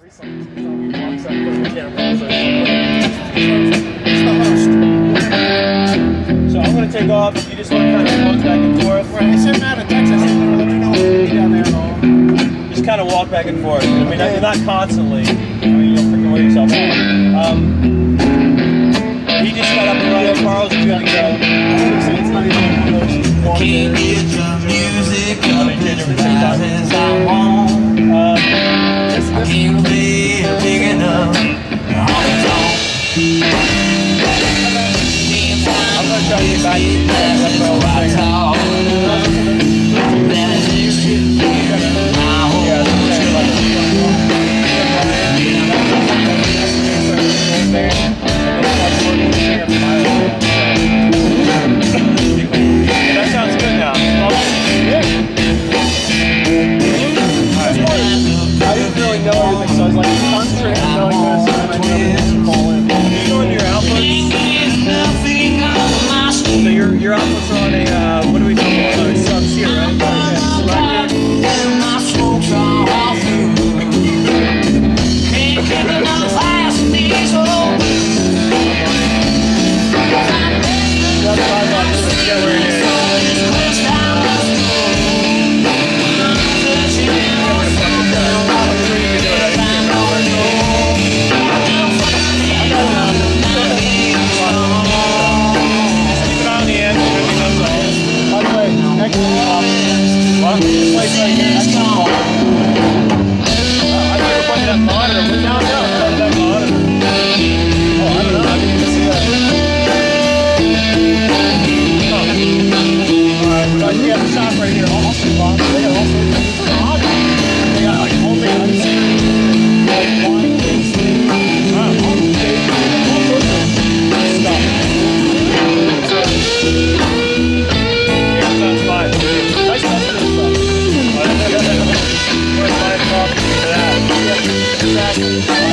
So I'm going to take off. You just want to kind of walk back and forth. Right, I said out of Texas. Let me know when you down there and all. Just kind of walk back and forth. I mean, not constantly. I mean, you'll freaking wear yourself out. He just got up and running. Carl's got to go. It's not even one of those Can't get the music up as fast as I want. I can't play it big enough. I'm going to try to get back to you. That sounds good now. I didn't really know everything, so I was like concentrating on knowing this, and then I knew to call in. You go into your outputs. So your outputs are on a, what do we call it? Subs here, right? Exactly.